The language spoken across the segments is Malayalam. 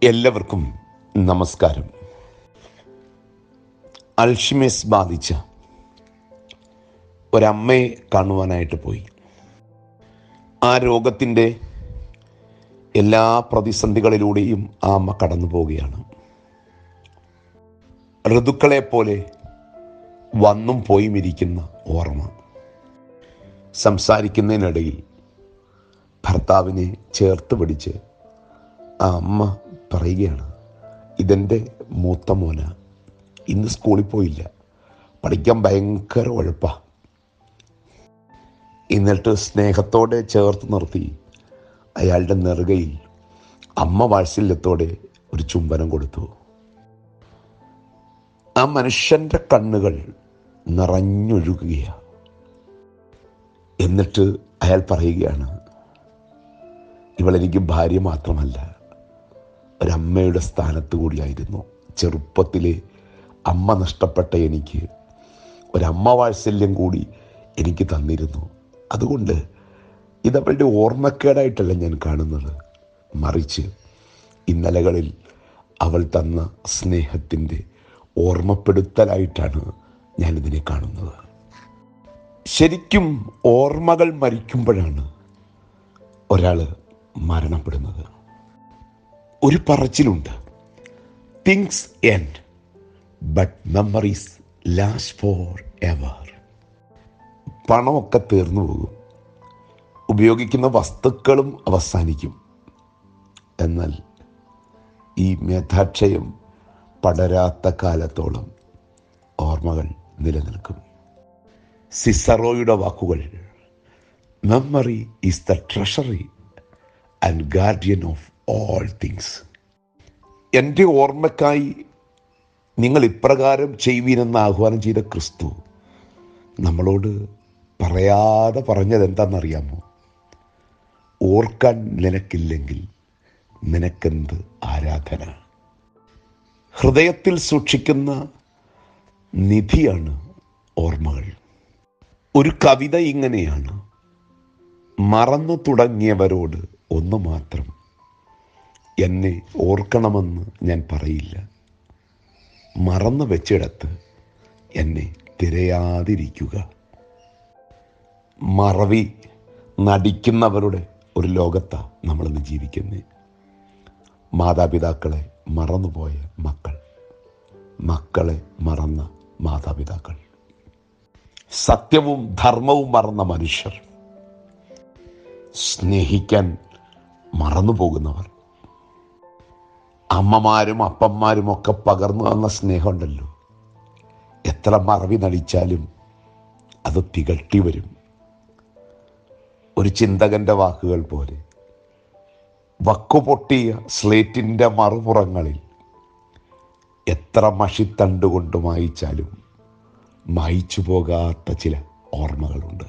എല്ലാവർക്കും നമസ്കാരം. അൽഷിമേഴ്സ് ബാധിച്ച ഒരമ്മയെ കാണുവാനായിട്ട് പോയി. ആ രോഗത്തിൻ്റെ എല്ലാ പ്രതിസന്ധികളിലൂടെയും ആ അമ്മ കടന്നു പോവുകയാണ്. ഋതുക്കളെപ്പോലെ വന്നും പോയും ഇരിക്കുന്ന ഓർമ്മ. സംസാരിക്കുന്നതിനിടയിൽ ഭർത്താവിനെ ചേർത്ത് പിടിച്ച് ആ അമ്മ പറയുകയാണ്, ഇതെൻ്റെ മൂത്ത മോന, ഇന്ന് സ്കൂളിൽ പോയില്ല, പഠിക്കാൻ ഭയങ്കര ഉഴപ്പാ. എന്നിട്ട് സ്നേഹത്തോടെ ചേർത്ത് നിർത്തി അയാളുടെ നെറുകയിൽ അമ്മ വാത്സല്യത്തോടെ ഒരു ചുംബനം കൊടുത്തു. ആ മനുഷ്യൻ്റെ കണ്ണുകൾ നിറഞ്ഞൊഴുകുകയാണ്. എന്നിട്ട് അയാൾ പറയുകയാണ്, ഇവളെനിക്ക് ഭാര്യ മാത്രമല്ല, ഒരമ്മയുടെ സ്ഥാനത്ത് കൂടിയായിരുന്നു. ചെറുപ്പത്തിലെ അമ്മ നഷ്ടപ്പെട്ട എനിക്ക് ഒരമ്മ വാത്സല്യം കൂടി എനിക്ക് തന്നിരുന്നു. അതുകൊണ്ട് ഇതവളുടെ ഓർമ്മക്കേടായിട്ടല്ല ഞാൻ കാണുന്നത്, മറിച്ച് ഇന്നലകളിൽ അവൾ തന്ന സ്നേഹത്തിൻ്റെ ഓർമ്മപ്പെടുത്തലായിട്ടാണ് ഞാനിതിനെ കാണുന്നത്. ശരിക്കും ഓർമ്മകൾ മരിക്കുമ്പോഴാണ് ഒരാൾ മരണപ്പെടുന്നത്. ഒരു പറച്ചിലുണ്ട്, things end but memories last forever. പണമൊക്കെ തീർന്നു പോകും, ഉപയോഗിക്കുന്ന വസ്തുക്കളും അവസാനിക്കും, എന്നാൽ ഈ മേധാക്ഷയം പടരാത്ത കാലത്തോളം ഓർമ്മകൾ നിലനിൽക്കും. സിസറോയുടെ വാക്കുകൾ, memory is the treasury and guardian of all things. എൻ്റെ ഓർമ്മക്കായി നിങ്ങൾ ഇപ്രകാരം ചെയ്യുവീനെന്ന് ആഹ്വാനം ചെയ്ത ക്രിസ്തു നമ്മളോട് പറയാതെ പറഞ്ഞത് എന്താണെന്നറിയാമോ? ഓർക്കാൻ നിനക്കില്ലെങ്കിൽ നിനക്കെന്ത് ആരാധന. ഹൃദയത്തിൽ സൂക്ഷിക്കുന്ന നിധിയാണ് ഓർമ്മകൾ. ഒരു കവിത ഇങ്ങനെയാണ്, മറന്നു തുടങ്ങിയവരോട് ഒന്ന് മാത്രം, എന്നെ ഓർക്കണമെന്ന് ഞാൻ പറയില്ല, മറന്നു വെച്ചിടത്ത് എന്നെ തിരയാതിരിക്കുക. മറവി നടിക്കുന്നവരുടെ ഒരു ലോകത്താണ് നമ്മളിന്ന് ജീവിക്കുന്നത്. മാതാപിതാക്കളെ മറന്നുപോയ മക്കൾ, മക്കളെ മറന്ന മാതാപിതാക്കൾ, സത്യവും ധർമ്മവും മറന്ന മനുഷ്യർ, സ്നേഹിക്കാൻ മറന്നുപോകുന്നവർ, അമ്മമാരും അപ്പന്മാരും ഒക്കെ പകർന്നു തന്ന സ്നേഹമുണ്ടല്ലോ, എത്ര മറവി നടിച്ചാലും അത് തികട്ടി വരും. ഒരു ചിന്തകൻ്റെ വാക്കുകൾ പോലെ, വക്കുപൊട്ടിയ സ്ലേറ്റിൻ്റെ മറുപുറങ്ങളിൽ എത്ര മഷിത്തണ്ടുകൊണ്ട് മായിച്ചാലും മായിച്ചു പോകാത്ത ചില ഓർമ്മകളുണ്ട്.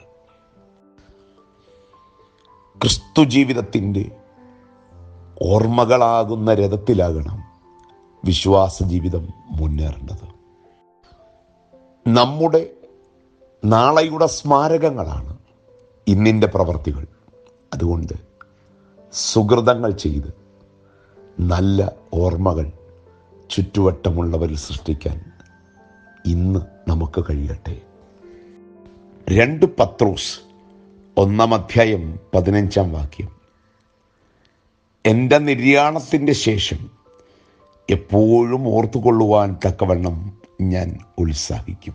ക്രിസ്തു ജീവിതത്തിൻ്റെ ഓർമ്മകളാകുന്ന രഥത്തിലാകണം വിശ്വാസ ജീവിതം മുന്നേറേണ്ടത്. നമ്മുടെ നാളെയുടെ സ്മാരകങ്ങളാണ് ഇന്നിൻ്റെ പ്രവർത്തികൾ. അതുകൊണ്ട് സുഹൃതങ്ങൾ ചെയ്ത് നല്ല ഓർമ്മകൾ ചുറ്റുവട്ടമുള്ളവരിൽ സൃഷ്ടിക്കാൻ ഇന്ന് നമുക്ക് കഴിയട്ടെ. 2 പത്രോസ് 1:15 എൻ്റെ നിര്യാണത്തിൻ്റെ ശേഷം എപ്പോഴും ഓർത്തുകൊള്ളുവാൻ തക്കവണ്ണം ഞാൻ ഉത്സാഹിക്കും.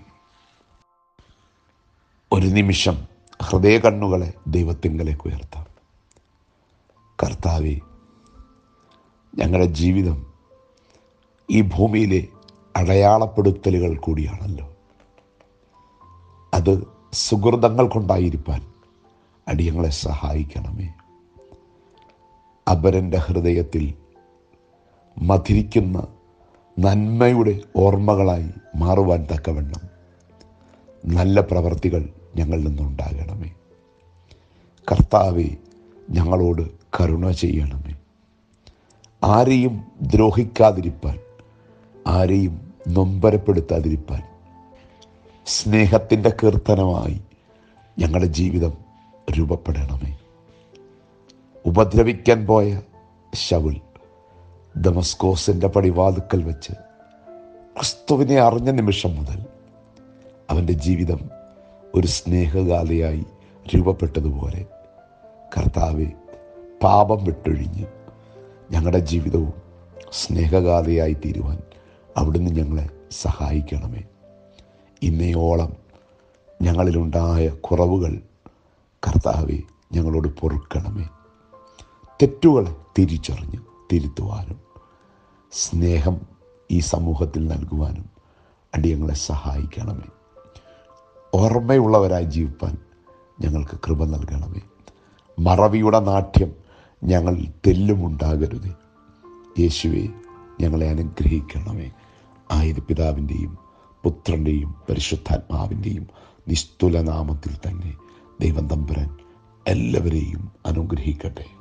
ഒരു നിമിഷം ഹൃദയ കണ്ണുകളെ ദൈവത്തിങ്കലേക്ക് ഉയർത്താം. കർത്താവേ, ഞങ്ങളുടെ ജീവിതം ഈ ഭൂമിയിലെ അടയാളപ്പെടുത്തലുകൾ കൂടിയാണല്ലോ. അത് സുഹൃതങ്ങൾ കൊണ്ടായിരിക്കാൻ അടിയങ്ങളെ സഹായിക്കണമേ. അപരൻ്റെ ഹൃദയത്തിൽ മധുരിക്കുന്ന നന്മയുടെ ഓർമ്മകളായി മാറുവാൻ തക്കവണ്ണം നല്ല പ്രവർത്തികൾ ഞങ്ങളിൽ നിന്നുണ്ടാകണമേ. കർത്താവേ, ഞങ്ങളോട് കരുണ ചെയ്യണമേ. ആരെയും ദ്രോഹിക്കാതിരിപ്പാൻ, ആരെയും നൊമ്പരപ്പെടുത്താതിരിപ്പാൻ സ്നേഹത്തിൻ്റെ കീർത്തനമായി ഞങ്ങളുടെ ജീവിതം രൂപപ്പെടണമേ. ഉപദ്രവിക്കാൻ പോയ ശൗൽ ദമസ്കോസിൻ്റെ പടിവാതുക്കൽ വെച്ച് ക്രിസ്തുവിനെ അറിഞ്ഞ നിമിഷം മുതൽ അവൻ്റെ ജീവിതം ഒരു സ്നേഹഗാഥയായി രൂപപ്പെട്ടതുപോലെ കർത്താവെ, പാപം വിട്ടൊഴിഞ്ഞ് ഞങ്ങളുടെ ജീവിതവും സ്നേഹഗാഥയായി തീരുവാൻ അവിടുന്ന് ഞങ്ങളെ സഹായിക്കണമേ. ഇന്നയോളം ഞങ്ങളിലുണ്ടായ കുറവുകൾ കർത്താവെ ഞങ്ങളോട് പൊറുക്കണമേ. തെറ്റുകളെ തിരിച്ചറിഞ്ഞ് തിരുത്തുവാനും സ്നേഹം ഈ സമൂഹത്തിൽ നൽകുവാനും അടിയങ്ങളെ സഹായിക്കണമേ. ഓർമ്മയുള്ളവരായി ജീവിപ്പാൻ ഞങ്ങൾക്ക് കൃപ നൽകണമേ. മറവിയുടെ നാട്യം ഞങ്ങളിൽ തെല്ലുമുണ്ടാകരുതേ. യേശുവേ, ഞങ്ങളെ അനുഗ്രഹിക്കണമേ. ആയത് പിതാവിൻ്റെയും പുത്രൻ്റെയും പരിശുദ്ധാത്മാവിൻ്റെയും നിസ്തുല നാമത്തിൽ തന്നെ ദൈവം തമ്പുരാൻ എല്ലാവരെയും അനുഗ്രഹിക്കട്ടെ.